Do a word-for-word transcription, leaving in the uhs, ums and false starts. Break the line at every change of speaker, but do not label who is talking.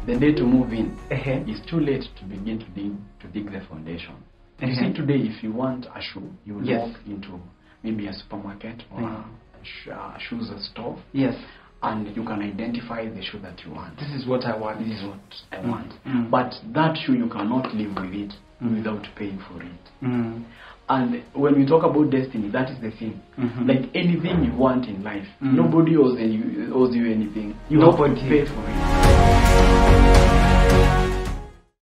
the day to move in,
Uh-huh.
it's too late to begin to dig to dig the foundation. You
Uh-huh.
see, today, if you want a shoe, you will
Yes.
walk into maybe a supermarket or
Mhm.
a sh uh, shoes store,
Yes.
and you can identify the shoe that you want.
This is what I want.
This is what I want.
Mm.
But that shoe, you cannot live with it
Mm.
without paying for it.
Mm.
And when we talk about destiny, that is the thing.
Mhm.
Like anything you want in life,
Mm.
nobody owes you, owes you anything. You
Nobody.
have to pay for it.